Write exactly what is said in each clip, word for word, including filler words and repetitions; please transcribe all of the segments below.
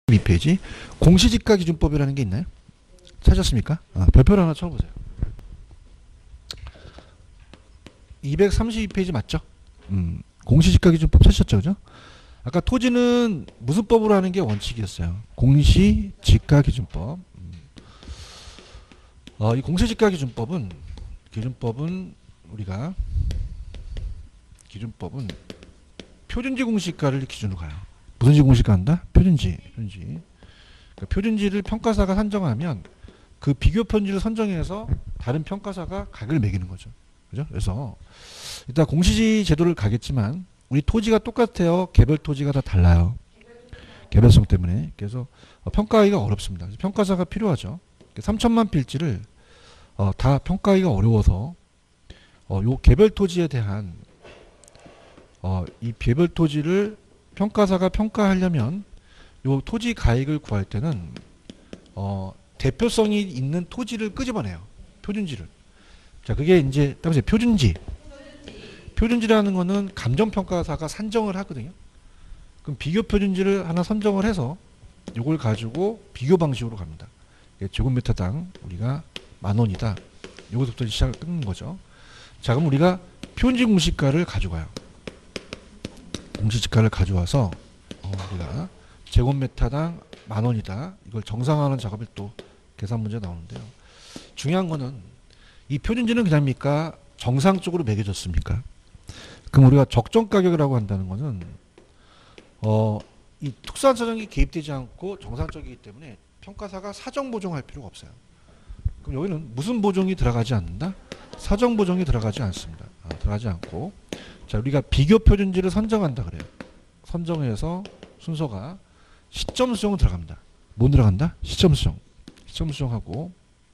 이 페이지 공시지가 기준법이라는 게 있나요? 찾았습니까? 아, 별표를 하나 쳐보세요. 이백삼십이 페이지 맞죠? 음, 공시지가 기준법 찾으셨죠? 그죠? 아까 토지는 무슨 법으로 하는 게 원칙이었어요? 공시지가 기준법. 음. 어, 이 공시지가 기준법은 기준법은 우리가 기준법은 표준지 공시가를 기준으로 가요. 무슨 지 공시가 한다? 표준지. 표준지. 그러니까 표준지를 평가사가 산정하면 그 비교 편지를 선정해서 다른 평가사가 가격을 매기는 거죠. 그죠? 그래서 일단 공시지 제도를 가겠지만 우리 토지가 똑같아요. 개별 토지가 다 달라요. 개별성 때문에. 그래서 평가하기가 어렵습니다. 그래서 평가사가 필요하죠. 삼천만 필지를 어, 다 평가하기가 어려워서 어, 요 개별 토지에 대한 어, 이 개별 토지를 평가사가 평가하려면 요 토지 가액을 구할 때는 어, 대표성이 있는 토지를 끄집어내요. 표준지를. 자, 그게 이제 따라서 표준지. 표준지라는 거는 감정평가사가 산정을 하거든요. 그럼 비교 표준지를 하나 선정을 해서 요걸 가지고 비교 방식으로 갑니다. 제곱미터당 우리가 만 원이다. 요것부터 시작을 끊는 거죠. 자, 그럼 우리가 표준지 공시가를 가져가요. 공시지가를 가져와서 어, 우리가 제곱미터당 만 원이다. 이걸 정상화하는 작업이 또 계산 문제 나오는데요. 중요한 거는 이 표준지는 그냥입니까? 정상적으로 매겨졌습니까? 그럼 우리가 적정 가격이라고 한다는 것은 어, 이 특수한 사정이 개입되지 않고 정상적이기 때문에 평가사가 사정 보정할 필요가 없어요. 그럼 여기는 무슨 보정이 들어가지 않는다? 사정 보정이 들어가지 않습니다. 아, 들어가지 않고 자, 우리가 비교 표준지를 선정한다 그래요. 선정해서 순서가 시점 수정은 들어갑니다. 뭐 들어간다? 시점 수정. 시점 수정하고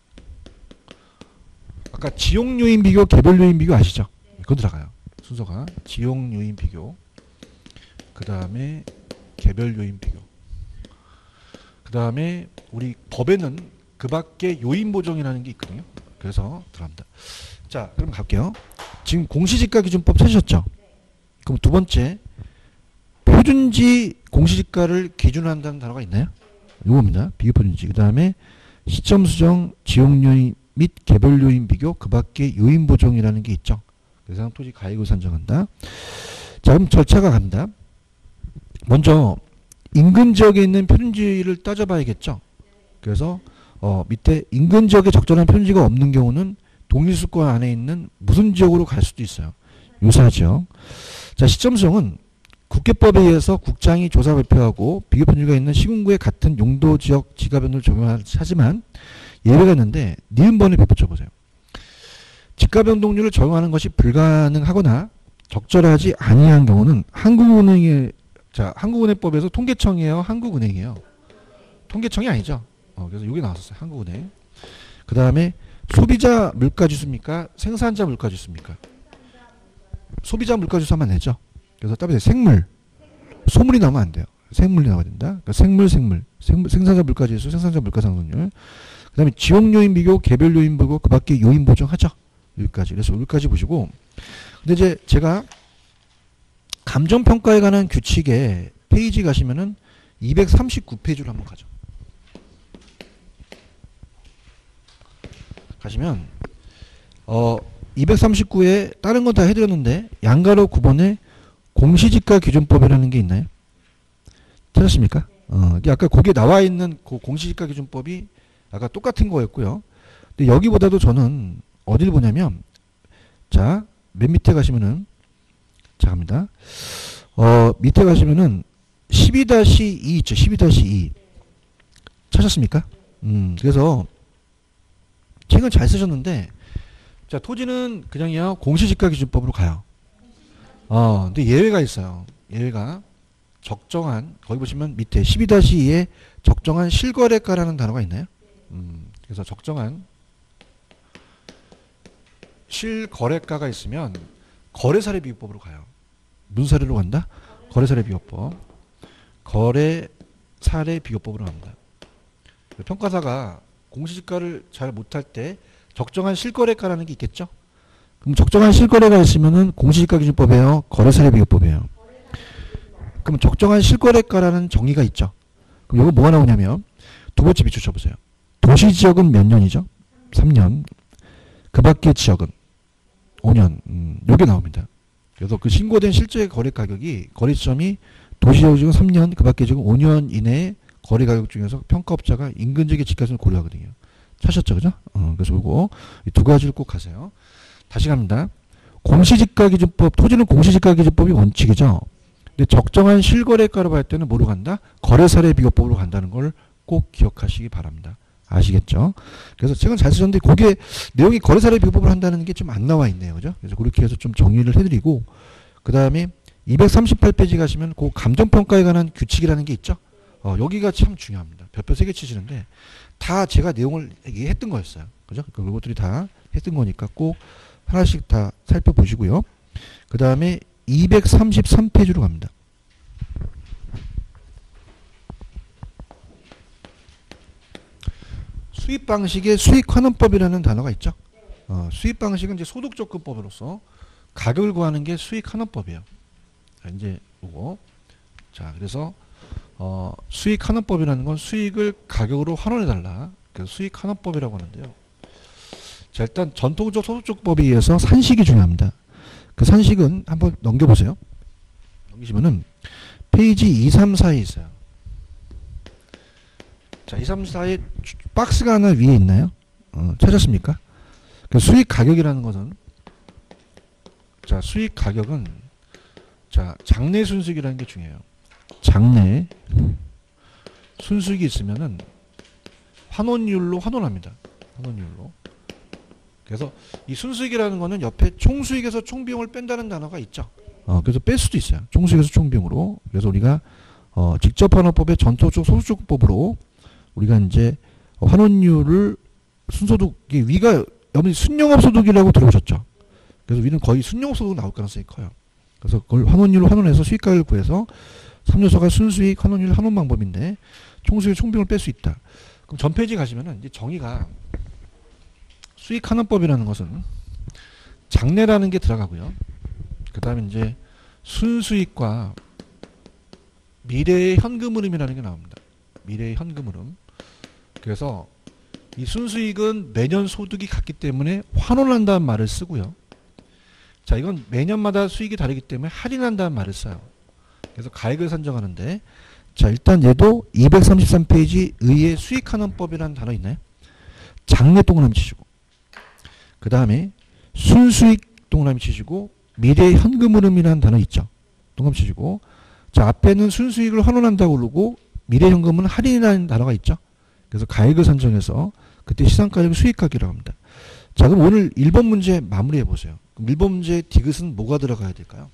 아까 지용 요인 비교, 개별 요인 비교 아시죠? 그거 들어가요. 순서가 지용 요인 비교, 그 다음에 개별 요인 비교, 그 다음에 우리 법에는 그 밖에 요인 보정이라는 게 있거든요. 그래서 들어갑니다. 자, 그럼 갈게요. 지금 공시지가 기준법 찾으셨죠? 그럼 두 번째 표준지 공시지가를 기준한다는 단어가 있나요? 이겁니다. 비교 표준지. 그 다음에 시점 수정, 지용 요인 및 개별 요인 비교, 그 밖에 요인 보정이라는 게 있죠. 그래서 토지 가액을 산정한다. 자, 그럼 절차가 갑니다. 먼저 인근 지역에 있는 표준지를 따져봐야겠죠. 그래서 어, 밑에 인근 지역에 적절한 표준지가 없는 경우는 동일수권 안에 있는 무슨 지역으로 갈 수도 있어요. 유사지역. 자, 시점 수정은 국회법에 의해서 국장이 조사 발표하고 비교 편지가 있는 시군구의 같은 용도 지역 지가변을 적용하지만 예외가 있는데 니은번에 비춰 보세요. 지가변동률을 적용하는 것이 불가능하거나 적절하지 아니한 경우는 한국은행의 자 한국은행법에서 통계청이에요, 한국은행이에요. 통계청이 아니죠. 어, 그래서 여기 나왔었어요. 한국은행. 그 다음에 소비자 물가지수입니까? 생산자 물가지수입니까? 소비자 물가지수 하면 되죠. 그래서 따로 생물, 소물이 나오면 안 돼요. 생물이 나와야 된다. 그러니까 생물, 생물, 생물, 생산자 물가지수, 생산자 물가상승률. 그 다음에 지역 요인 비교, 개별 요인 비교, 그 밖에 요인 보정하죠. 여기까지. 그래서 여기까지 보시고. 근데 이제 제가 감정평가에 관한 규칙에 페이지 가시면은 이백삼십구 페이지로 한번 가죠. 가시면, 어, 이백삼십구에 다른 건 다 해드렸는데, 양가로 구 번에 공시지가 기준법이라는 게 있나요? 찾았습니까? 어, 아까 거기에 나와 있는 그 공시지가 기준법이 아까 똑같은 거였고요. 근데 여기보다도 저는 어딜 보냐면, 자, 맨 밑에 가시면은, 자, 갑니다. 어, 밑에 가시면은 십이 이 있죠. 십이 이. 찾았습니까? 음, 그래서 책은 잘 쓰셨는데, 자, 토지는 그냥요, 공시지가 기준법으로 가요. 어, 근데 예외가 있어요. 예외가 적정한, 거기 보시면 밑에 십이 이에 적정한 실거래가라는 단어가 있나요? 음, 그래서 적정한 실거래가가 있으면 거래사례 비교법으로 가요. 무슨 사례로 간다? 거래사례 비교법. 거래사례 비교법으로 갑니다. 평가사가 공시지가를 잘 못할 때 적정한 실거래가라는 게 있겠죠? 그럼 적정한 실거래가 있으면은 공시지가 기준법이에요? 거래사례 비교법이에요? 그럼 적정한 실거래가라는 정의가 있죠? 그럼 이거 뭐가 나오냐면 두 번째 비추 쳐보세요. 도시 지역은 몇 년이죠? 삼 년. 그 밖의 지역은 오 년. 음, 요게 나옵니다. 그래서 그 신고된 실제 거래 가격이 거래 시점이 도시 지역은 삼 년, 그 밖의 지역은 오 년 이내에 거래 가격 중에서 평가업자가 인근 지역의 집값을 고려하거든요. 찾으셨죠, 그죠? 어, 그래서 이거 두 가지를 꼭 하세요. 다시 갑니다. 공시지가기준법, 토지는 공시지가기준법이 원칙이죠. 근데 적정한 실거래가로 볼 때는 뭐로 간다? 거래사례 비교법으로 간다는 걸 꼭 기억하시기 바랍니다. 아시겠죠? 그래서 책은 잘 쓰셨는데 그게 내용이 거래사례 비교법을 한다는 게 좀 안 나와 있네요. 그죠? 그래서 그렇게 해서 좀 정리를 해드리고 그 다음에 이백삼십팔 페이지 가시면 그 감정평가에 관한 규칙이라는 게 있죠. 어, 여기가 참 중요합니다. 별표 세 개 치시는데 다 제가 내용을 얘기했던 거였어요. 그죠? 그것들이 다 했던 거니까 꼭 하나씩 다 살펴보시고요. 그 다음에 이백삼십삼 페이지로 갑니다. 수입 방식의 수익환원법이라는 단어가 있죠. 어, 수입 방식은 이제 소득접근법으로서 가격을 구하는 게 수익환원법이에요. 자, 이제 요거. 자, 그래서 어, 수익환원법이라는 건 수익을 가격으로 환원해달라. 그래서 수익환원법이라고 하는데요. 자, 일단 전통적 소득적법에 의해서 산식이 중요합니다. 그 산식은 한번 넘겨보세요. 넘기시면은 페이지 이, 삼, 사에 있어요. 자, 이, 삼, 사에 박스가 하나 위에 있나요? 어, 찾았습니까? 그 수익 가격이라는 것은 자, 수익 가격은 자, 장내 순수익이라는 게 중요해요. 장내 순수익이 있으면은 환원율로 환원합니다. 환원율로. 그래서 이 순수익이라는 거는 옆에 총수익에서 총비용을 뺀다는 단어가 있죠. 어, 그래서 뺄 수도 있어요. 총수익에서 총비용으로. 그래서 우리가 어, 직접환원법의 전통적 소득적법으로 우리가 이제 환원율을 순소득이 위가 여러분이 순영업소득이라고 들어보셨죠? 그래서 위는 거의 순영업소득 나올 가능성이 커요. 그래서 그걸 환원율로 환원해서 수익가를 구해서 삼 요소가 순수익, 환원율, 환원 방법인데 총수익, 총비용을 뺄 수 있다. 그럼 전 페이지 가시면은 이제 정의가 수익환원법이라는 것은 장래라는 게 들어가고요. 그 다음에 이제 순수익과 미래의 현금 흐름이라는 게 나옵니다. 미래의 현금 흐름. 그래서 이 순수익은 매년 소득이 같기 때문에 환원한다는 말을 쓰고요. 자, 이건 매년마다 수익이 다르기 때문에 할인한다는 말을 써요. 그래서 가액을 산정하는데 자, 일단 얘도 이백삼십삼 페이지 의의 수익환원법이라는 단어 있나요? 장래 동그라미 치시고 그 다음에 순수익 동그라미 치시고 미래의 현금 흐름이라는 단어 있죠. 동그라미 치시고 자, 앞에는 순수익을 환원한다고 그러고 미래 현금은 할인이라는 단어가 있죠. 그래서 가액을 산정해서 그때 시상가액을 수익하기라고 합니다. 자, 그럼 오늘 일 번 문제 마무리해 보세요. 그럼 일 번 문제 디귿은 뭐가 들어가야 될까요?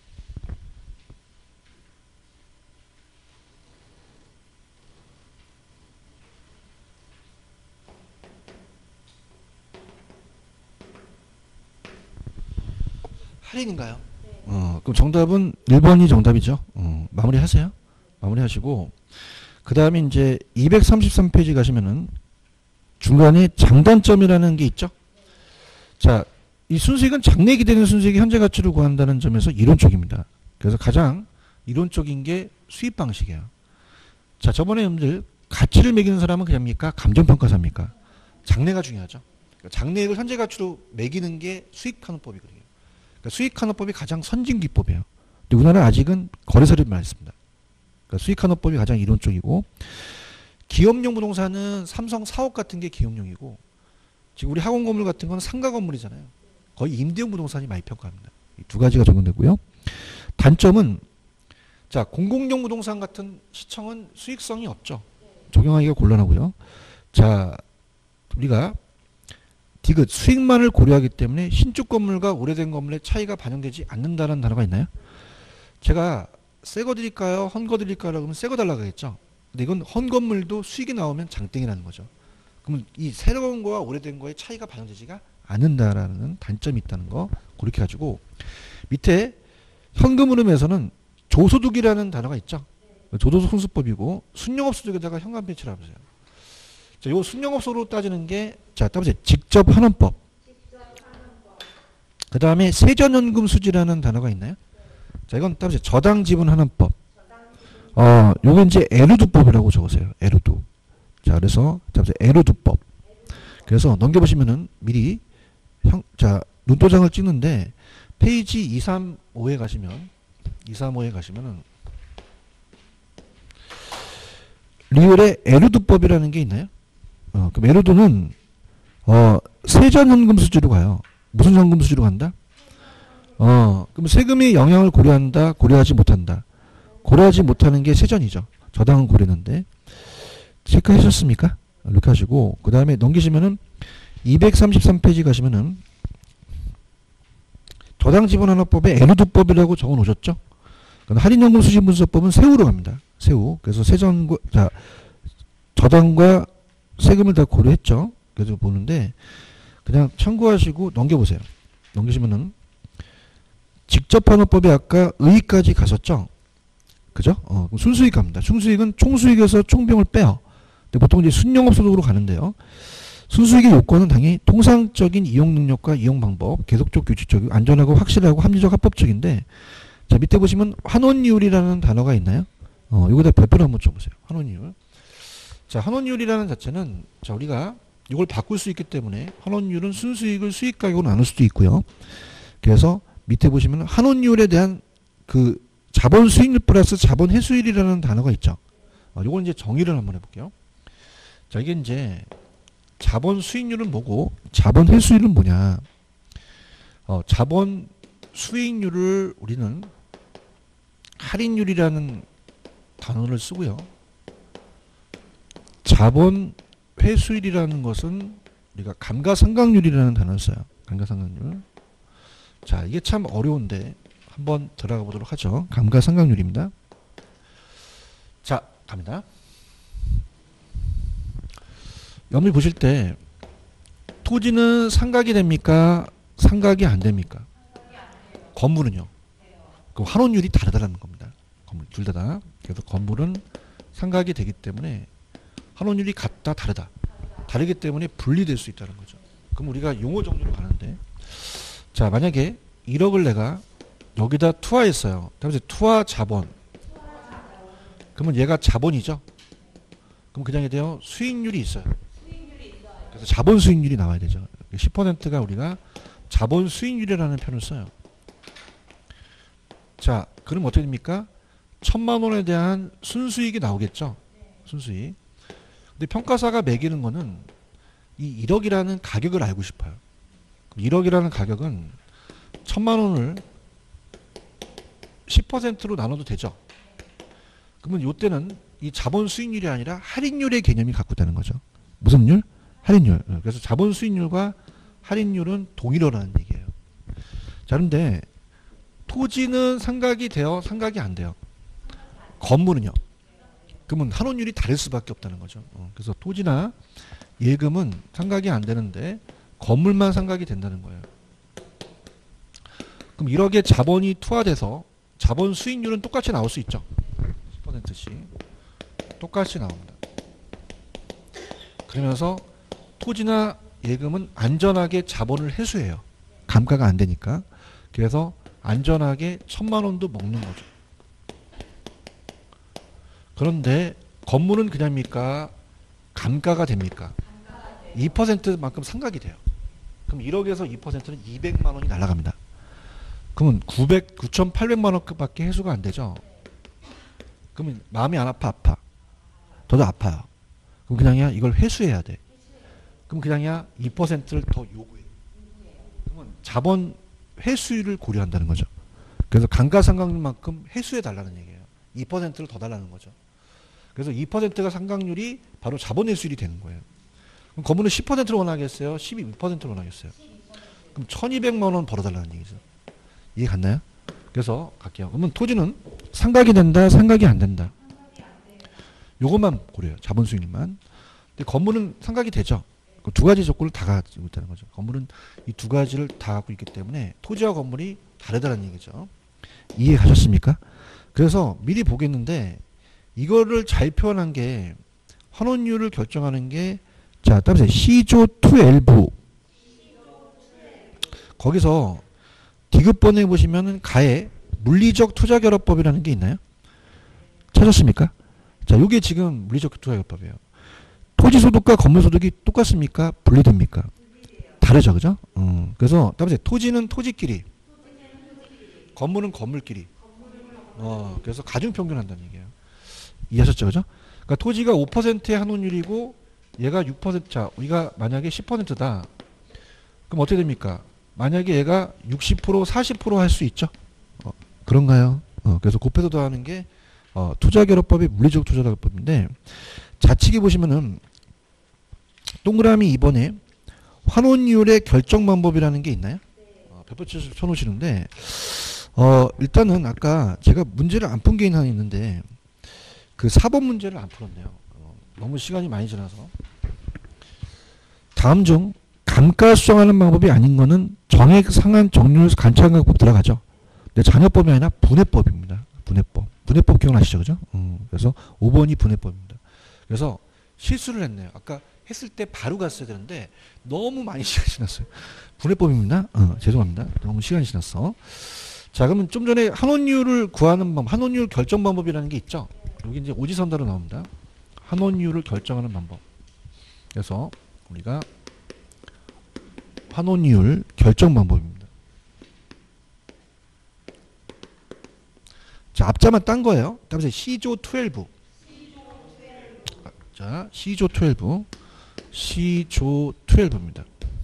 할인인가요? 네. 어, 그럼 정답은 일 번이 정답이죠. 어, 마무리하세요. 마무리하시고 그 다음에 이제 이백삼십삼 페이지 가시면은 중간에 장단점이라는 게 있죠. 자, 이 순수익은 장래 기대되는 순수익의 현재 가치를 구한다는 점에서 이론적입니다. 그래서 가장 이론적인 게 수입 방식이에요. 자, 저번에 여러분들 가치를 매기는 사람은 그냥입니까? 감정평가사입니까? 장래가 중요하죠. 그러니까 장래액을 현재 가치로 매기는 게 수익환원법이거든요. 그러니까 수익환원법이 가장 선진 기법이에요. 근데 우리나라는 아직은 거래사례만 했습니다. 그러니까 수익환원법이 가장 이론적이고 기업용 부동산은 삼성 사옥 같은 게 기업용이고 지금 우리 학원 건물 같은 건 상가 건물이잖아요. 거의 임대용 부동산이 많이 평가합니다. 이 두 가지가 적용되고요. 단점은 자, 공공용 부동산 같은 시청은 수익성이 없죠. 적용하기가 곤란하고요. 자, 우리가 디귿 수익만을 고려하기 때문에 신축 건물과 오래된 건물의 차이가 반영되지 않는다는 단어가 있나요? 제가 새 거 드릴까요? 헌 거 드릴까요? 그러면 새 거 달라고 하겠죠. 근데 이건 헌 건물도 수익이 나오면 장땡이라는 거죠. 그러면 이 새로운 거와 오래된 거의 차이가 반영되지가 않는다라는 단점이 있다는 거 그렇게 가지고 밑에 현금 흐름에서는 조소득이라는 단어가 있죠. 조소득 손수법이고 순영업소득에다가 현금 배치를 해보세요. 자, 요 순영업소로 따지는 게 자, 따보세요. 직접 환원법. 그 다음에 세전연금 수지라는 단어가 있나요? 자, 이건 따보세요. 저당 지분 환원법. 어, 요게 이제 에르두법이라고 적으세요. 에르두. 자, 그래서, 자, 에르두법. 그래서 넘겨보시면은 미리, 형, 자, 눈도장을 찍는데, 페이지 이백삼십오에 가시면, 이백삼십오에 가시면은, 리을에 에르두법이라는 게 있나요? 어, 그럼 에르두는, 어, 세전현금수지로 가요. 무슨 현금수지로 간다? 어, 그럼 세금의 영향을 고려한다, 고려하지 못한다. 고려하지 못하는 게 세전이죠. 저당은 고려는데. 체크하셨습니까? 이렇게 하시고, 그 다음에 넘기시면은, 이백삼십삼 페이지 가시면은, 저당 지분환원법에 에르두법이라고 적어 놓으셨죠? 할인연금 수신분석법은 세후로 갑니다. 세후. 그래서 세전과, 자, 저당과 세금을 다 고려했죠. 그래서 보는데, 그냥 참고하시고 넘겨보세요. 넘기시면은, 직접환원법에 아까 의익까지 갔었죠? 그죠? 어, 순수익 갑니다. 순수익은 총수익에서 총비용을 빼요. 근데 보통 이제 순영업소득으로 가는데요. 순수익의 요건은 당연히 통상적인 이용 능력과 이용 방법, 계속적, 규칙적, 안전하고 확실하고 합리적, 합법적인데, 자, 밑에 보시면 환원이율이라는 단어가 있나요? 어, 이거다 별표를 한번 쳐보세요. 환원이율. 자, 환원이율이라는 자체는, 자, 우리가 이걸 바꿀 수 있기 때문에 환원이율은 순수익을 수익 가격으로 나눌 수도 있고요. 그래서 밑에 보시면 환원이율에 대한 그 자본 수익률 플러스 자본 회수율이라는 단어가 있죠. 어, 이걸 이제 정의를 한번 해볼게요. 자, 이게 이제 자본 수익률은 뭐고 자본 회수율은 뭐냐. 어, 자본 수익률을 우리는 할인율이라는 단어를 쓰고요. 자본 회수율이라는 것은 우리가 감가상각률이라는 단어를 써요. 감가상각률. 자, 이게 참 어려운데 한번 들어가 보도록 하죠. 감가상각률입니다. 자, 갑니다. 여러분이 보실 때 토지는 상각이 됩니까? 상각이 안 됩니까? 건물은요? 그 환원율이 다르다는 겁니다. 건물 둘 다. 그래서 건물은 상각이 되기 때문에 환원율이 같다 다르다. 다르기 때문에 분리될 수 있다는 거죠. 그럼 우리가 용어 정리로 가는데, 자, 만약에 일억을 내가 여기다 투하했어요. 그래서 투하 자본. 그러면 얘가 자본이죠. 그럼 그냥 돼요. 수익률이 있어요. 그래서 자본 수익률이 나와야 되죠. 십 퍼센트가 우리가 자본 수익률이라는 표현을 써요. 자, 그럼 어떻게 됩니까? 천만 원에 대한 순수익이 나오겠죠. 순수익. 근데 평가사가 매기는 거는 이 일억이라는 가격을 알고 싶어요. 일억이라는 가격은 천만 원을 십 퍼센트로 나눠도 되죠. 그러면 이때는 이 자본 수익률이 아니라 할인율의 개념이 갖고 있다는 거죠. 무슨 율? 할인율. 그래서 자본 수익률과 할인율은 동일하라는 얘기예요. 자, 그런데 토지는 상각이 돼요? 상각이 안 돼요? 건물은요? 그러면 환원율이 다를 수밖에 없다는 거죠. 어, 그래서 토지나 예금은 상각이 안 되는데 건물만 상각이 된다는 거예요. 그럼 일억의 자본이 투하돼서 자본 수익률은 똑같이 나올 수 있죠. 십 퍼센트씩 똑같이 나옵니다. 그러면서 토지나 예금은 안전하게 자본을 회수해요. 감가가 안 되니까. 그래서 안전하게 천만 원도 먹는 거죠. 그런데 건물은 그냥입니까? 감가가 됩니까? 이 퍼센트만큼 상각이 돼요. 그럼 일억에서 이 퍼센트는 이백만 원이 날아갑니다. 그러면 구백, 구천팔백만 원밖에 회수가 안 되죠. 그러면 마음이 안 아파? 아파. 더더 아파요. 그럼 그냥이야 이걸 회수해야 돼. 그럼 그냥이야 이 퍼센트를 더 요구해. 그러면 자본 회수율을 고려한다는 거죠. 그래서 감가상각률만큼 회수해 달라는 얘기예요. 이 퍼센트를 더 달라는 거죠. 그래서 이 퍼센트가 상각률이 바로 자본 회수율이 되는 거예요. 그럼 건물은 십 퍼센트를 원하겠어요? 십이 퍼센트를 원하겠어요? 그럼 천이백만 원 벌어달라는 얘기죠. 이해 갔나요? 그래서 갈게요. 그러면 토지는 상각이 된다, 상각이 안 된다. 요것만 고려해요. 자본 수익률만. 근데 건물은 상각이 되죠. 두 가지 조건을 다 가지고 있다는 거죠. 건물은 이 두 가지를 다 갖고 있기 때문에 토지와 건물이 다르다는 얘기죠. 이해하셨습니까? 그래서 미리 보겠는데 이거를 잘 표현한 게 환원율을 결정하는 게 자, 따라서 시조 투 엘부 거기서 디귿번에 보시면은 가에 물리적 투자결합법이라는 게 있나요? 찾았습니까? 자, 요게 지금 물리적 투자결법이에요. 토지소득과 건물소득이 똑같습니까? 분리됩니까? 다르죠, 그죠? 음, 그래서 따라서 토지는 토지끼리, 건물은 건물끼리. 어, 그래서 가중평균한다는 얘기예요. 이해하셨죠, 그죠? 그러니까 토지가 오 퍼센트의 환원율이고 얘가 육 퍼센트. 자, 우리가 만약에 십 퍼센트다. 그럼 어떻게 됩니까? 만약에 얘가 육십 퍼센트, 사십 퍼센트 할 수 있죠? 어, 그런가요? 어, 그래서 곱해서 더하는 게 어, 투자결합법이 물리적 투자결합법인데 좌측에 보시면은 동그라미 이 번에 환원율의 결정 방법이라는 게 있나요? 어, 벽표치에서 쳐놓으시는데 어, 일단은 아까 제가 문제를 안 푼 게 하나 있는데 그 사 번 문제를 안 풀었네요. 어, 너무 시간이 많이 지나서. 다음 중 감가 수정하는 방법이 아닌 거는 정액 상한 정률 관찰가법 들어가죠. 근데 잔여법이 아니라 분해법입니다. 분해법. 분해법 기억나시죠? 그죠? 음, 그래서 오 번이 분해법입니다. 그래서 실수를 했네요. 아까 했을 때 바로 갔어야 되는데 너무 많이 시간이 지났어요. 분해법입니다. 어, 죄송합니다. 너무 시간이 지났어. 자, 그러면 좀 전에 환원율을 구하는 방법, 환원율 결정 방법이라는 게 있죠. 여기 이제 오지선다로 나옵니다. 환원율을 결정하는 방법. 그래서 우리가 환원율 결정 방법입니다. 자, 앞자만 딴 거예요. 다음에 시조 십이. 자, 시조 십이. 시조 십이입니다.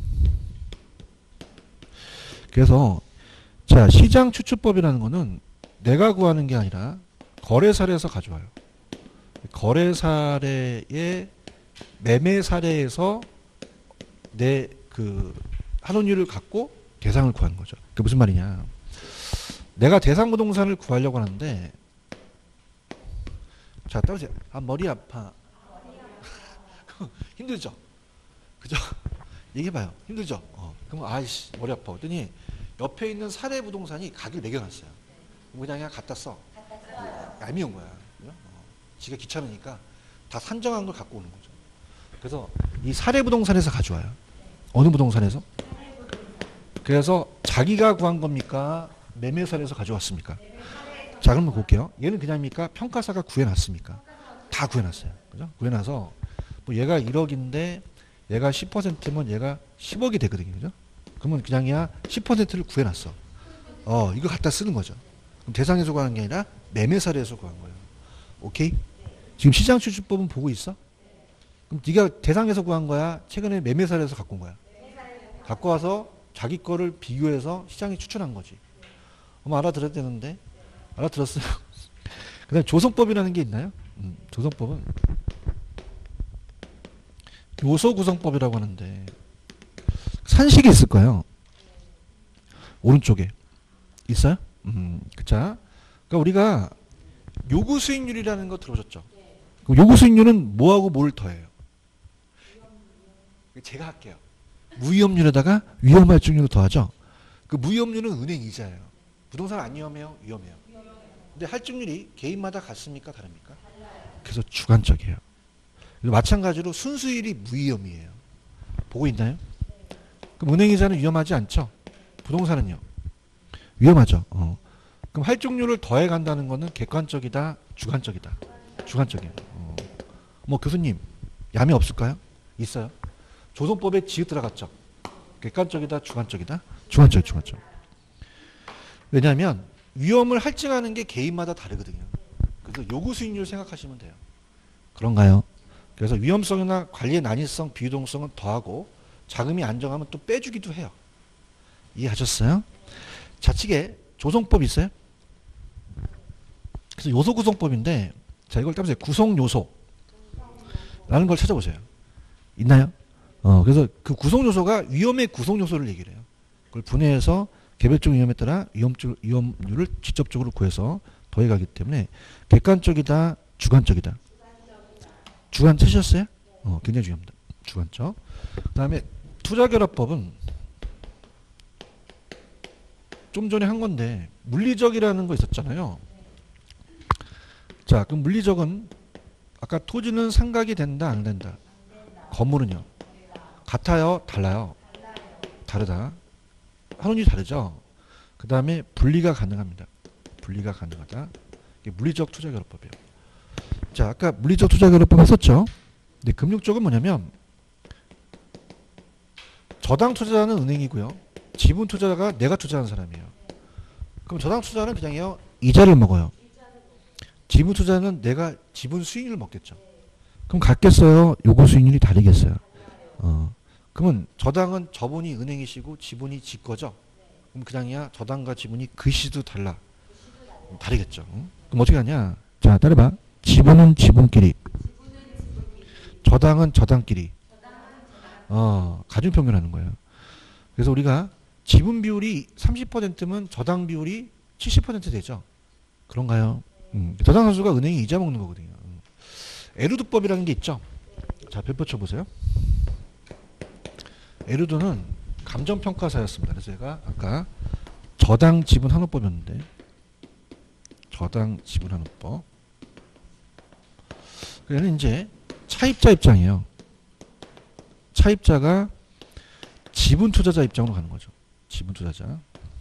그래서 자, 시장 추출법이라는 거는 내가 구하는 게 아니라 거래 사례에서 가져와요. 거래 사례의 매매 사례에서 내 그 환원율을 갖고 대상을 구하는 거죠. 그게 무슨 말이냐? 내가 대상 부동산을 구하려고 하는데, 자, 따라오세요. 아, 머리 아파. 힘들죠? 그죠? 얘기해봐요. 힘들죠? 어. 그럼, 아이씨, 머리 아파. 그랬더니, 옆에 있는 사례 부동산이 가격을 매겨놨어요. 그냥 그냥 갖다 써. 얄미운 거야. 어. 지가 귀찮으니까 다 산정한 걸 갖고 오는 거죠. 그래서 이 사례 부동산에서 가져와요. 어느 부동산에서? 그래서 자기가 구한 겁니까? 매매사에서 가져왔습니까? 자, 그러면 볼게요. 얘는 그냥입니까? 평가사가 구해놨습니까? 다 구해놨어요. 그죠? 구해놔서 뭐 얘가 일억인데 얘가 십 퍼센트면 얘가 십억이 되거든요. 그죠? 그러면 그냥이야 십 퍼센트를 구해놨어. 어, 이거 갖다 쓰는 거죠. 그럼 대상에서 구하는 게 아니라 매매사에서 구한 거예요. 오케이? 지금 시장추출법은 보고 있어? 그럼 네가 대상에서 구한 거야? 최근에 매매사에서 갖고 온 거야? 갖고 와서 자기 거를 비교해서 시장에 추천한 거지. 어머, 알아들어야 되는데. 알아들었어요. 그 다음에 조성법이라는 게 있나요? 음, 조성법은 요소구성법이라고 하는데 산식이 있을 거예요. 오른쪽에. 있어요? 음, 그자. 그러니까 우리가 요구 수익률이라는 거 들어보셨죠? 요구 수익률은 뭐하고 뭘 더해요? 제가 할게요. 무위험률에다가 위험할증률을 더하죠. 그 무위험률은 은행 이자예요. 부동산 안 위험해요? 위험해요. 근데 할증률이 개인마다 같습니까? 다릅니까? 그래서 주관적이에요. 마찬가지로 순수일이 무위험이에요. 보고 있나요? 그럼 은행 이자는 위험하지 않죠? 부동산은요? 위험하죠. 어. 그럼 할증률을 더해 간다는 거는 객관적이다, 주관적이다. 주관적이에요. 어. 뭐 교수님, 야매 없을까요? 있어요. 조선법에 지읒 들어갔죠. 객관적이다, 주관적이다. 주관적, 주관적. 왜냐하면 위험을 할증하는 게 개인마다 다르거든요. 그래서 요구 수익률 생각하시면 돼요. 그런가요? 그래서 위험성이나 관리의 난이성, 비유동성은 더하고 자금이 안정하면 또 빼주기도 해요. 이해하셨어요? 좌측에 조성법 있어요? 그래서 요소 구성법인데, 자, 이걸 따면서 구성 요소라는 걸 찾아보세요. 있나요? 어, 그래서 그 구성 요소가 위험의 구성 요소를 얘기를 해요. 그걸 분해해서 개별적 위험에 따라 위험적, 위험률을 직접적으로 구해서 더해가기 때문에 객관적이다, 주관적이다. 주관 찾으셨어요? 어, 굉장히 중요합니다. 주관적. 그 다음에 투자결합법은 좀 전에 한 건데 물리적이라는 거 있었잖아요. 자, 그럼 물리적은 아까 토지는 상각이 된다, 안 된다? 건물은요? 같아요? 달라요? 다르다. 환원율이 다르죠? 그 다음에 분리가 가능합니다. 분리가 가능하다. 이게 물리적 투자결합법이에요. 자, 아까 물리적 투자결합법 했었죠. 근데 금융 쪽은 뭐냐면 저당 투자자는 은행이고요. 지분 투자자가 내가 투자하는 사람이에요. 그럼 저당 투자는 그냥요 이자를 먹어요. 지분 투자는 내가 지분 수익률을 먹겠죠. 그럼 같겠어요? 요구 수익률이 다르겠어요. 어. 그러면 저당은 저분이 은행이시고 지분이 지 거죠. 그럼 그냥이야 저당과 지분이 글씨도 달라. 다르겠죠. 응? 그럼 어떻게 하냐? 자, 따라봐. 지분은 지분끼리, 저당은 저당끼리. 어, 가중평균하는 거예요. 그래서 우리가 지분 비율이 삼십 퍼센트면 저당 비율이 칠십 퍼센트 되죠. 그런가요? 음, 저당 선수가 은행이 이자 먹는 거거든요. 음. 에르두법이라는 게 있죠. 자, 별표 쳐보세요. 에르두는 감정평가사였습니다. 그래서 제가 아까 저당 지분 환호법이었는데 저당 지분 환호법. 얘는 이제 차입자 입장이에요. 차입자가 지분 투자자 입장으로 가는 거죠. 지분 투자자.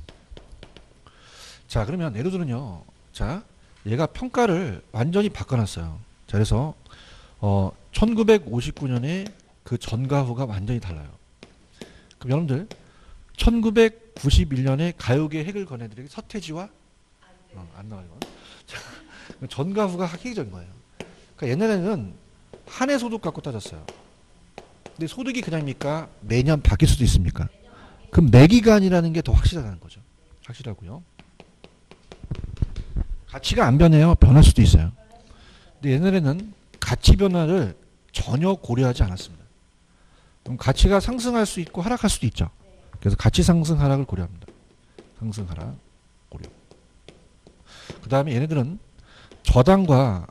자, 그러면 에르두는요. 자, 얘가 평가를 완전히 바꿔놨어요. 자, 그래서 어, 천구백오십구 년에 그 전과 후가 완전히 달라요. 그럼 여러분들 천구백구십일 년에 가요계 핵을 거내들에게 서태지와 어, 안 나와요. 자, 전과 후가 획기적인 거예요. 그러니까 옛날에는 한 해 소득 갖고 따졌어요. 근데 소득이 그냥입니까? 매년 바뀔 수도 있습니까? 그럼 매기간이라는 게 더 확실하다는 거죠. 확실하고요. 가치가 안 변해요. 변할 수도 있어요. 근데 옛날에는 가치 변화를 전혀 고려하지 않았습니다. 그럼 가치가 상승할 수 있고 하락할 수도 있죠. 그래서 가치 상승 하락을 고려합니다. 상승 하락 고려. 그 다음에 얘네들은 저당과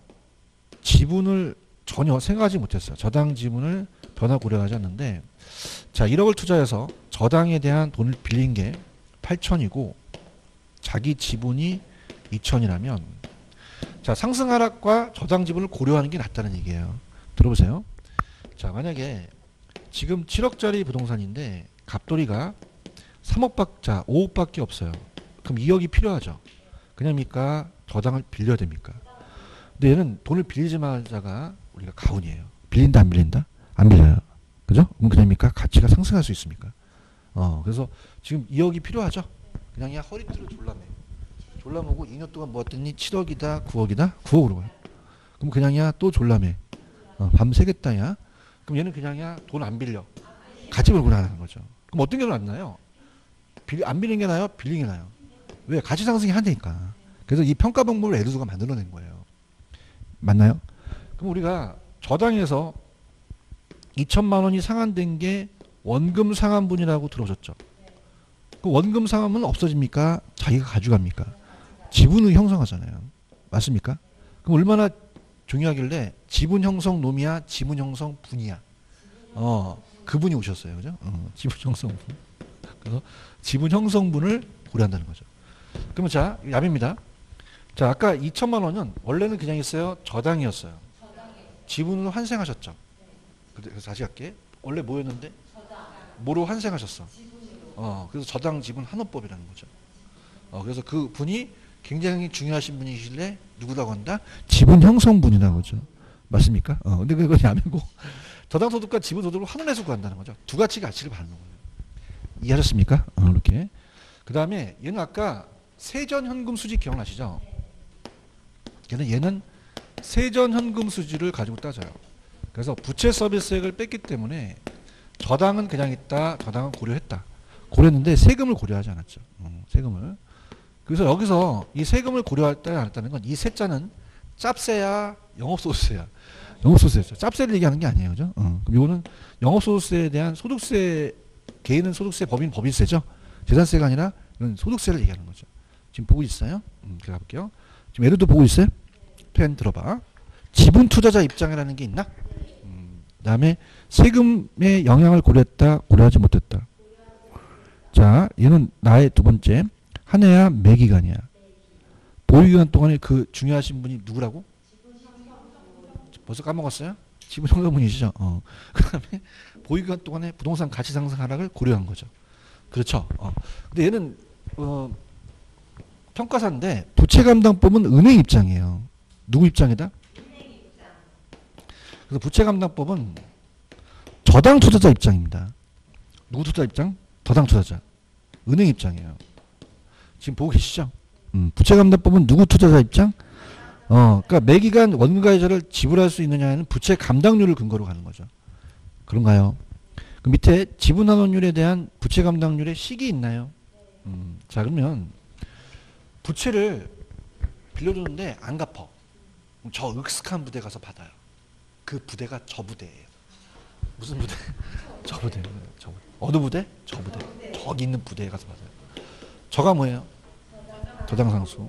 지분을 전혀 생각하지 못했어요. 저당 지분을 변화 고려하지 않는데, 자, 일억을 투자해서 저당에 대한 돈을 빌린 게 팔천이고 자기 지분이 이천이라면 자, 상승 하락과 저당 지분을 고려하는 게 낫다는 얘기예요. 들어보세요. 자, 만약에 지금 칠억짜리 부동산인데 갑돌이가 삼억 자, 오억밖에 없어요. 그럼 이억이 필요하죠. 그냥입니까? 저당을 빌려야 됩니까? 근데 얘는 돈을 빌리지 말 자가 우리가 가훈이에요. 빌린다 안 빌린다? 안 빌려요. 그죠? 그럼 그냥입니까? 가치가 상승할 수 있습니까? 어, 그래서 지금 이억이 필요하죠. 그냥 야 허리띠를 졸라매. 졸라매고 이 년 동안 모았더니 칠억이다, 구억이다? 구억으로 가요. 그럼 그냥이야 또 졸라매. 어, 밤새겠다 야. 그럼 얘는 그냥이야 돈 안 빌려. 같이 벌고 나가는 거죠. 그럼 어떤 게 낫나요? 빌, 안 빌리는 게 나아요? 빌리는 게 나아요? 왜? 가치 상승이 한다니까. 그래서 이 평가 방법을 에르두가 만들어낸 거예요. 맞나요? 그럼 우리가 저당에서 이천만 원이 상환된 게 원금 상환분이라고 들어오셨죠. 그 원금 상환은 없어집니까? 자기가 가져갑니까? 지분을 형성하잖아요. 맞습니까? 그럼 얼마나 중요하길래 지분 형성 놈이야, 지분 형성 분이야. 어, 그분이 오셨어요. 그죠? 어, 지분 형성 분. 그래서 지분 형성분을 고려한다는 거죠. 그러면 자, 야입니다. 자, 아까 이천만 원은 원래는 그냥 있어요. 저당이었어요. 지분을 환생하셨죠. 그래서 다시 할게. 원래 뭐였는데? 뭐로 환생하셨어? 어, 그래서 저당 지분 환호법이라는 거죠. 어, 그래서 그 분이 굉장히 중요하신 분이실래 누구라고 한다? 지분 형성분이라고 하죠. 맞습니까? 어, 근데 그건 야매고 저당 소득과 지분 소득을 환원해서 구한다는 거죠. 두 가지 가치를 받는 거예요. 이해하셨습니까? 어, 이렇게. 그 다음에 얘는 아까 세전 현금 수지 기억나시죠? 얘는 얘는 세전 현금 수지를 가지고 따져요. 그래서 부채 서비스액을 뺐기 때문에 저당은 그냥 있다, 저당은 고려했다. 고려했는데 세금을 고려하지 않았죠. 어, 세금을. 그래서 여기서 이 세금을 고려하지 않았다는 건 이 세자는 짭세야, 영업소득세야. 영업소득세죠. 짭세를 얘기하는 게 아니에요. 그죠? 어, 그럼 이거는 영업소득세에 대한 소득세, 개인은 소득세, 법인 법인세죠. 재산세가 아니라 이건 소득세를 얘기하는 거죠. 지금 보고 있어요? 음, 제가 볼게요. 지금 예를도 보고 있어요? 펜 들어봐. 지분 투자자 입장이라는 게 있나? 음, 그 다음에 세금의 영향을 고려했다, 고려하지 못했다. 자, 얘는 나의 두 번째. 한 해야 매기간이야. 보유기간 동안에 그 중요하신 분이 누구라고? 벌써 까먹었어요? 지분 형성분이시죠. 어. 그 다음에 보유기간 동안에 부동산 가치 상승 하락을 고려한 거죠. 그렇죠. 어. 근데 얘는 어, 평가사인데 부채감당법은 은행 입장이에요. 누구 입장이다? 그래서 부채감당법은 저당 투자자 입장입니다. 누구 투자 입장? 저당 투자자. 은행 입장이에요. 지금 보고 계시죠? 음, 부채감당법은 누구 투자자 입장? 어, 그러니까 매기간 원가이자를 지불할 수 있느냐는 부채 감당률을 근거로 가는 거죠. 그런가요? 그 밑에 지분환원율에 대한 부채 감당률의 식이 있나요? 음, 자 그러면 부채를 빌려줬는데 안 갚어. 저 익숙한 부대 가서 받아요. 그 부대가 저 부대예요. 무슨 부대? 저 부대. 저 부대. 어느 부대? 저 부대. 저기 있는 부대에 가서 받아요. 저가 뭐예요? 저당상수.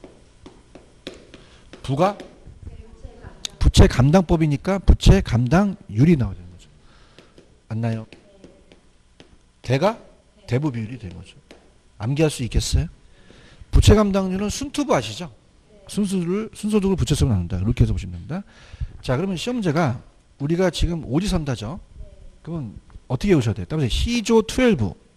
부가 부채 감당법이니까 부채 감당률이 나와야 되는 거죠. 맞나요? 대가 대부 비율이 되는 거죠. 암기할 수 있겠어요? 부채 감당률은 순투부 아시죠? 순수를 순서적으로 부채성을 나눈다. 이렇게 해서 보시면 됩니다. 자, 그러면 시험제가 우리가 지금 오지선다죠. 그러면 어떻게 오셔야 돼요? 따라서 시조 십이.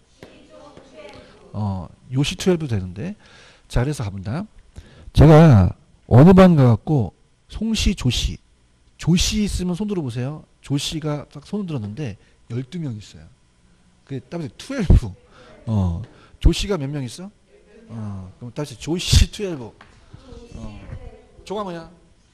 어, 요시 십이 되는데. 자, 그래서 가본다. 제가 어느 반 가갖고 송시, 조시. 조시 있으면 손 들어보세요. 조시가 딱 손을 들었는데 열두 명 있어요. 그게 따라서 십이. 어, 조시가 몇 명 있어? 어, 그럼 다시 조시 십이. 어, 조가 뭐야?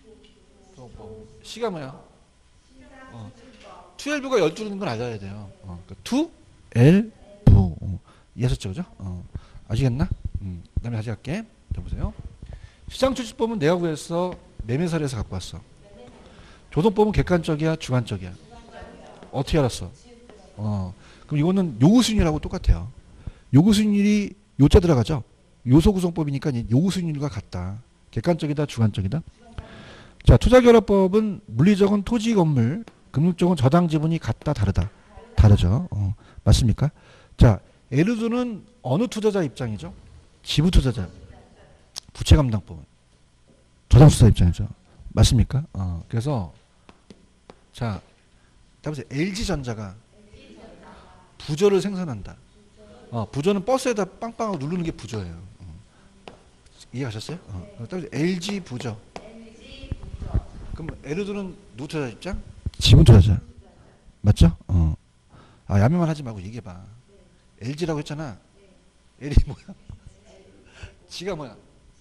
시가 뭐야? 어, 십이가 열두인 건 알아야 돼요. 어, 그러니까 십이. 어, 이해하셨죠? 그죠? 어, 아시겠나? 음, 그 다음에 다시 할게. 자, 보세요. 시장추진법은 내가 구해서 매매사례에서 갖고 왔어. 조동법은 객관적이야? 주관적이야? 어떻게 알았어? 어, 그럼 이거는 요구수익률하고 똑같아요. 요구수익률이 요자 들어가죠? 요소구성법이니까 요구수익률과 같다. 객관적이다? 주관적이다? 자, 투자결합법은 물리적은 토지 건물, 금융적은 저당 지분이 같다? 다르다? 다르죠. 어, 맞습니까? 자, 에르도는 어느 투자자 입장이죠? 지분 투자자. 부채 감당법은 저당 투자자 입장이죠. 맞습니까? 어, 그래서 자, 따라서 엘지전자가 부저를 생산한다. 어, 부저는 버스에다 빵빵하고 누르는 게 부저예요. 어. 이해하셨어요? 어. 따라서 엘지 부저. 그럼 에르도는 누구 투자자 입장? 지분 투자자. 맞죠? 어. 아, 야매만 하지 말고 얘기해봐. 엘지라고 했잖아. L이 뭐야? 지가 뭐야?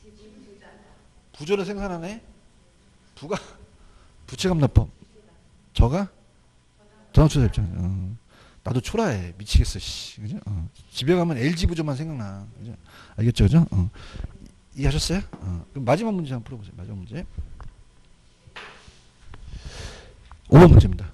부저를 생산하네? 부가 부채감납법. 저가 저당투자 입장. 어. 나도 초라해. 미치겠어. 씨. 그죠? 어. 집에 가면 엘지 부저만 생각나. 그죠? 알겠죠? 그죠? 어. 이해하셨어요? 어. 그럼 마지막 문제 한번 풀어보세요. 마지막 문제. 오 번 문제입니다.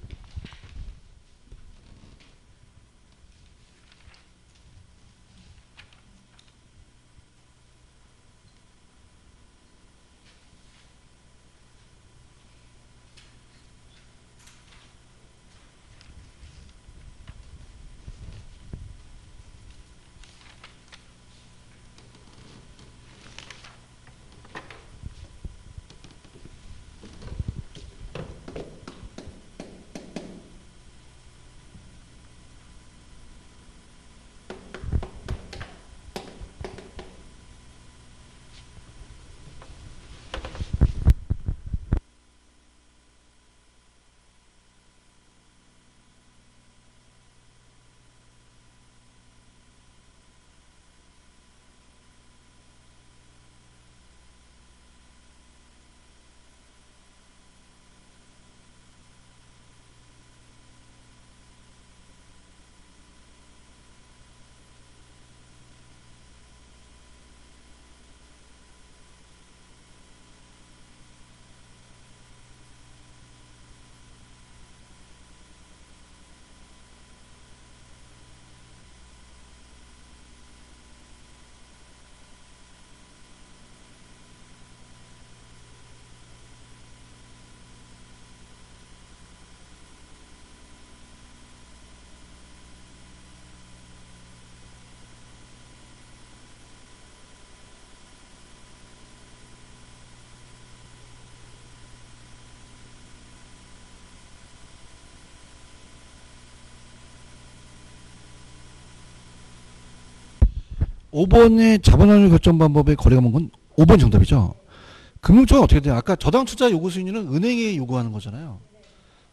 오 번의 자본환율 결정 방법의 거래가 먼 건 오 번 정답이죠. 금융처가 어떻게 돼요? 아까 저당 투자 요구 수익률은 은행이 요구하는 거잖아요.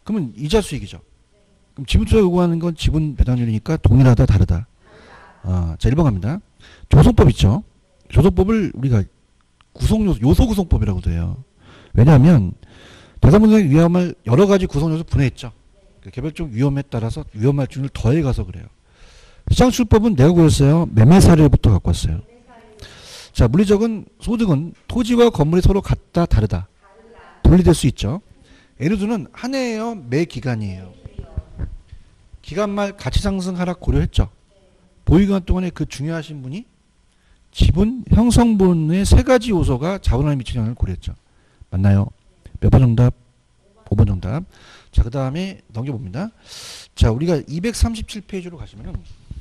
그러면 이자 수익이죠. 그럼 지분 투자 요구하는 건 지분 배당률이니까 동일하다 다르다. 아, 자 일 번 갑니다. 조성법 있죠. 조성법을 우리가 구성요소, 요소 구성법이라고도 해요. 왜냐하면 대상분석의 위험을 여러 가지 구성요소 분해했죠. 개별적 위험에 따라서 위험할 중을 더해가서 그래요. 시장출법은 내가 구했어요. 매매 사례부터 갖고 왔어요. 자, 물리적은 소득은 토지와 건물이 서로 같다 다르다 분리될 수 있죠. 예를 들면 한 해예요, 매 기간이에요. 기간 말 가치 상승 하락 고려했죠. 보유기간 동안에 그 중요하신 분이 지분 형성분의 세 가지 요소가 자본에 미치는 영향을 고려했죠. 맞나요? 몇 번 정답? 오 번 정답. 자, 그 다음에 넘겨봅니다. 자, 우리가 이백삼십칠 페이지로 가시면은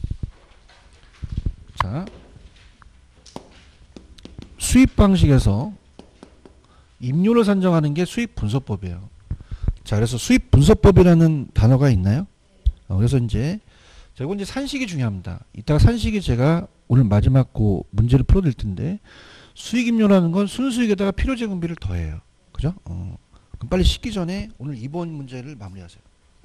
자, 수입 방식에서 임료를 산정하는 게 수입 분석법이에요. 자, 그래서 수입 분석법이라는 단어가 있나요? 어, 그래서 이제 자, 이건 이제 산식이 중요합니다. 이따가 산식이 제가 오늘 마지막 그 문제를 풀어드릴 텐데 수익임료라는 건 순수익에다가 필요재급비를 더해요. 그죠? 어. 그럼 빨리 씻기 전에 오늘 이 번 문제를 마무리하세요.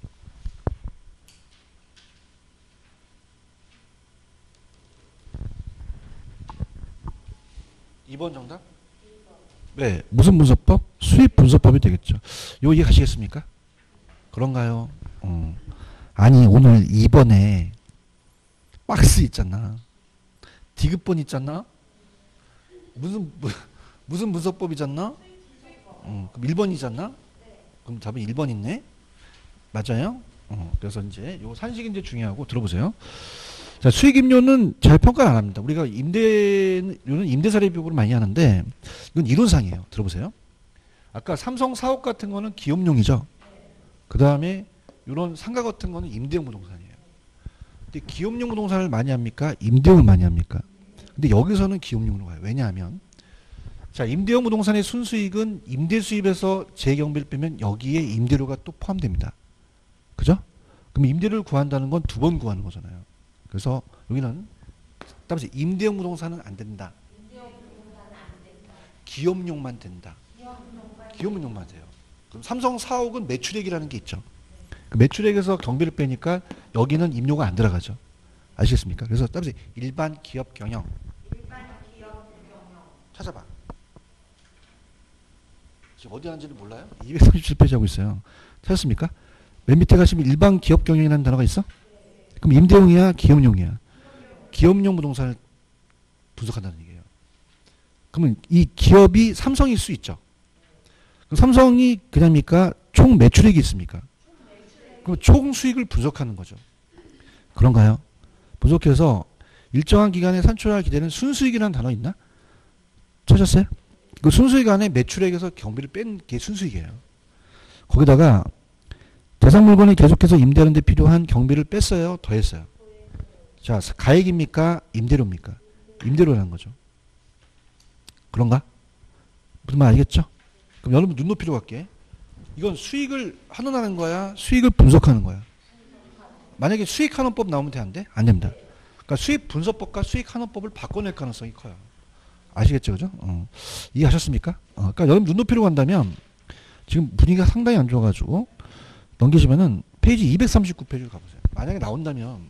이 번 정답? 네. 무슨 분석법? 수입 분석법이 되겠죠. 요 이해 가시겠습니까? 그런가요? 어. 아니 오늘 이 번에 박스 있잖아. 디귿번 있잖아. 무슨 무, 무슨 분석법이잖아? 어, 그럼 일 번이잖아? 그럼 답은 일 번 있네? 맞아요? 어, 그래서 이제 요 산식이 이제 중요하고 들어보세요. 자, 수익임료는 잘 평가를 안 합니다. 우리가 임대료는 임대사례 비용으로 많이 하는데 이건 이론상이에요. 들어보세요. 아까 삼성 사업 같은 거는 기업용이죠. 그 다음에 이런 상가 같은 거는 임대용 부동산이에요. 근데 기업용 부동산을 많이 합니까? 임대용을 많이 합니까? 근데 여기서는 기업용으로 가요. 왜냐하면 자, 임대용 부동산의 순수익은 임대 수입에서 재경비를 빼면 여기에 임대료가 또 포함됩니다. 그죠? 그럼 임대료를 구한다는 건 두 번 구하는 거잖아요. 그래서 여기는 따라서 임대용 부동산은 안 된다. 기업용만 된다. 기업용만 돼요. 그럼 삼성 사옥은 매출액이라는 게 있죠. 그 매출액에서 경비를 빼니까 여기는 임료가 안 들어가죠. 아시겠습니까? 그래서 따라서 일반 기업 경영. 찾아봐. 지금 어디 하는지를 몰라요? 이백삼십칠 페이지 하고 있어요. 찾았습니까? 맨 밑에 가시면 일반 기업 경영이라는 단어가 있어? 그럼 임대용이야? 기업용이야? 기업용 부동산을 분석한다는 얘기예요. 그러면 이 기업이 삼성일 수 있죠. 그럼 삼성이 그냥입니까? 총 매출액이 있습니까? 그럼 총 수익을 분석하는 거죠. 그런가요? 분석해서 일정한 기간에 산출할 기대는 순수익이라는 단어 있나? 찾았어요? 그 순수익 안에 매출액에서 경비를 뺀 게 순수익이에요. 거기다가 대상 물건이 계속해서 임대하는 데 필요한 경비를 뺐어요? 더했어요? 자, 가액입니까? 임대료입니까? 임대료라는 거죠. 그런가? 무슨 말 알겠죠? 그럼 여러분 눈높이로 갈게. 이건 수익을 환원하는 거야? 수익을 분석하는 거야? 만약에 수익환원법 나오면 돼? 안 돼? 안 됩니다. 그러니까 수익 분석법과 수익환원법을 바꿔낼 가능성이 커요. 아시겠죠? 그죠? 어. 이해하셨습니까? 어. 그러니까 여러분 눈높이로 간다면 지금 분위기가 상당히 안 좋아가지고 넘기시면은 페이지 이백삼십구 페이지로 가보세요. 만약에 나온다면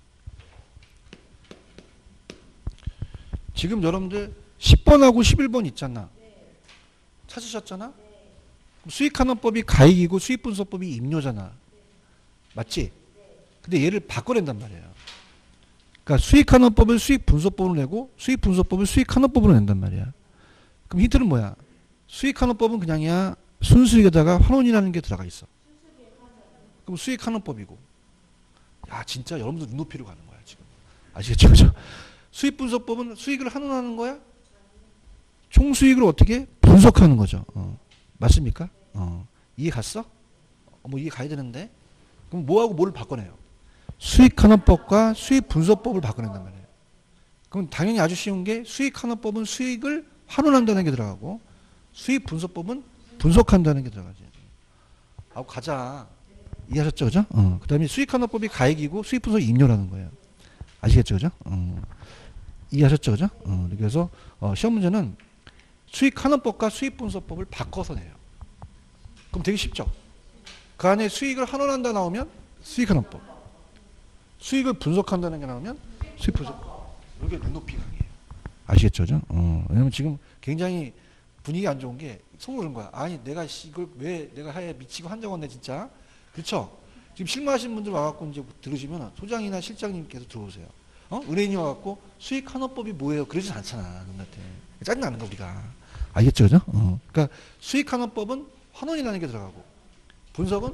지금 여러분들 십 번하고 십일 번 있잖아. 찾으셨잖아? 수익환원법이 가액이고 수익분석법이 임료잖아. 맞지? 근데 얘를 바꿔낸단 말이에요. 그러니까 수익환원법을 수익분석법으로 내고 수익분석법을 수익환원법으로 낸단 말이야. 그럼 힌트는 뭐야? 수익환원법은 그냥이야 순수익에다가 환원이라는 게 들어가 있어. 그럼 수익환원법이고. 야, 진짜 여러분들 눈높이로 가는 거야 지금. 아시겠죠? 그죠? 수익분석법은 수익을 환원하는 거야? 총수익을 어떻게? 분석하는 거죠. 어. 맞습니까? 어. 이해 갔어? 어, 뭐 이해 가야 되는데. 그럼 뭐하고 뭐를 바꿔내요? 수익환원법과 수익분석법을 바꿔낸단 말이에요. 그럼 당연히 아주 쉬운 게 수익환원법은 수익을 환원한다는 게 들어가고 수익분석법은 분석한다는 게 들어가지. 아우 가자. 이해하셨죠? 그죠? 어. 그 다음에 수익환원법이 가액이고 수익분석이 임료라는 거예요. 아시겠죠? 그죠? 어. 이해하셨죠? 그죠? 어. 그래서 어, 시험 문제는 수익환원법과 수익분석법을 바꿔서 내요. 그럼 되게 쉽죠? 그 안에 수익을 환원한다 나오면 수익환원법. 수익을 분석한다는 게 나오면 수익 분석. 이게 눈높이 강의예요. 아시겠죠? 그죠? 어, 왜냐면 지금 굉장히 분위기 안 좋은 게 속으로 그런 거야. 아니 내가 이걸 왜 내가 하에 미치고 한정원네 진짜. 그렇죠? 지금 실무하신 분들 와갖고 이제 들으시면 소장이나 실장님께서 들어오세요. 어? 은행이 와갖고 수익환원법이 뭐예요? 그러진 않잖아. 너한테 짜증나는 거 우리가. 알겠죠? 그죠? 어. 그러니까 수익환원법은 환원이라는 게 들어가고 분석은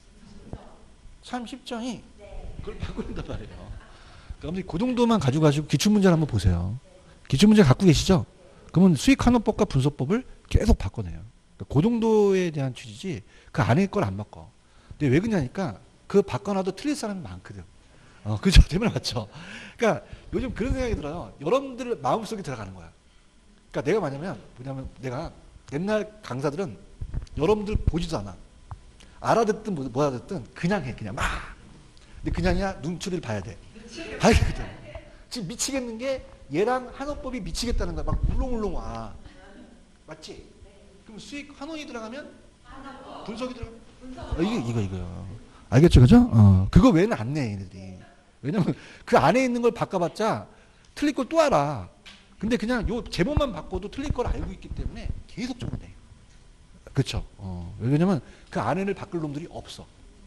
참 쉽죠이 그걸 바꾼단 말이에요. 그러니까 그 정도만 가지고 가시고 기출문제를 한번 보세요. 기출문제 갖고 계시죠? 그러면 수익환원법과 분석법을 계속 바꿔내요. 그러니까 그 정도에 대한 취지지 그 안에 걸 안 바꿔. 근데 왜 그러냐니까 그 바꿔놔도 틀릴 사람이 많거든. 어, 그죠? 되면 맞죠? 그러니까 요즘 그런 생각이 들어요. 여러분들 마음속에 들어가는 거야. 그러니까 내가 뭐냐면, 뭐냐면 내가 옛날 강사들은 여러분들 보지도 않아. 알아듣든 뭐, 뭐 알아듣든 그냥 해. 그냥 막. 근데 그냥이야 눈초리를 봐야 돼. 봐야 되거든. 지금 미치겠는 게 얘랑 환원법이 미치겠다는 거야. 막 울렁울렁 와. 맞지? 그럼 수익 환원이 들어가면 분석이 들어가면 어, 이게 이거 이거요. 알겠죠, 그죠? 어, 그거 외에는 안 내, 얘네들이. 왜냐면 그 안에 있는 걸 바꿔봤자 틀릴 걸 또 알아. 근데 그냥 요 제목만 바꿔도 틀릴 걸 알고 있기 때문에 계속 적어내. 그렇죠? 어, 왜냐면 그 안에를 바꿀 놈들이 없어.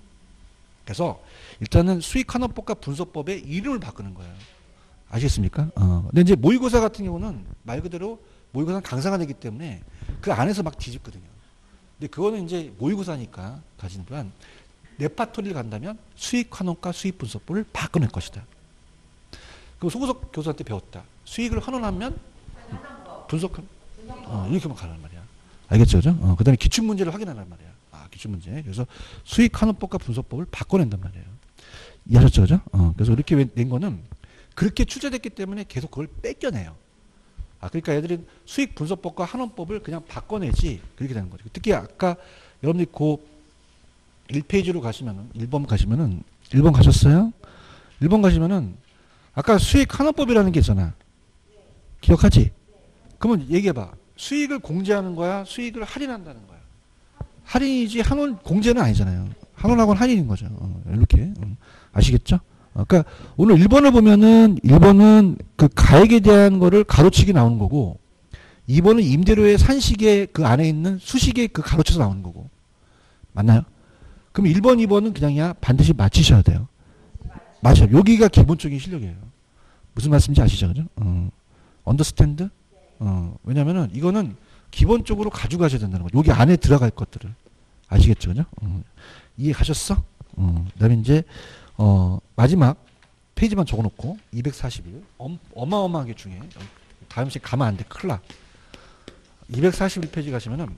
그래서 일단은 수익환원법과 분석법의 이름을 바꾸는 거예요. 아시겠습니까? 어. 근데 이제 모의고사 같은 경우는 말 그대로 모의고사는 강사가 되기 때문에 그 안에서 막 뒤집거든요. 근데 그거는 이제 모의고사니까 가진 또한 레파토리를 간다면 수익환원과 수익분석법을 바꿔낼 것이다. 그럼 송구석 교수한테 배웠다. 수익을 환원하면 분석, 어, 이렇게만 가란 말이야. 알겠죠? 어, 그 다음에 기출문제를 확인하란 말이야. 아, 기출문제. 그래서 수익환원법과 분석법을 바꿔낸단 말이에요. 이해하셨죠? 그죠? 어, 그래서 이렇게 낸 거는 그렇게 출제됐기 때문에 계속 그걸 뺏겨내요. 아, 그러니까 애들은 수익분석법과 환원법을 그냥 바꿔내지 그렇게 되는 거죠. 특히 아까 여러분들이 그 일 페이지로 가시면은 일 번 가시면은 일 번 가셨어요? 일 번 가시면은 아까 수익환원법이라는 게 있잖아. 기억하지? 그러면 얘기해봐. 수익을 공제하는 거야? 수익을 할인한다는 거야? 할인이지 환원 공제는 아니잖아요. 환원하고는 할인인 거죠. 어, 이렇게 어, 아시겠죠? 어, 그러니까 오늘 일 번을 보면은 일 번은 그 가액에 대한 거를 가로치기 나오는 거고 이 번은 임대료의 산식의 그 안에 있는 수식의 그 가로쳐서 나오는 거고 맞나요? 그럼 일 번, 이 번은 그냥야 반드시 맞히셔야 돼요. 맞아요. 여기가 기본적인 실력이에요. 무슨 말씀인지 아시죠? 그죠? 어. 언더스탠드? 어. 왜냐면은 이거는 기본적으로 가져가셔야 된다는 거죠. 여기 안에 들어갈 것들을. 아시겠죠? 그죠? 어. 이해 가셨어? 어. 그 다음에 이제, 어, 마지막 페이지만 적어 놓고 이백사십일. 엄, 어마어마하게 중요해. 다음 시간 가면 안 돼. 큰일 나. 이백사십일 페이지 가시면은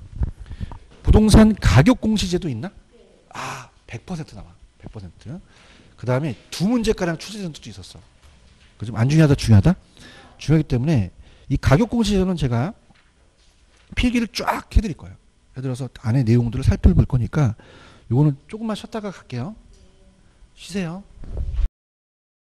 부동산 가격 공시제도 있나? 아, 백 퍼센트 나와. 백 퍼센트. 그 다음에 두 문제가량 추세전도 있었어. 그 좀 안 중요하다, 중요하다? 중요하기 때문에 이 가격 공시제도는 제가 필기를 쫙 해드릴 거예요. 예를 들어서 안에 내용들을 살펴볼 거니까 요거는 조금만 쉬었다가 갈게요. 쉬세요.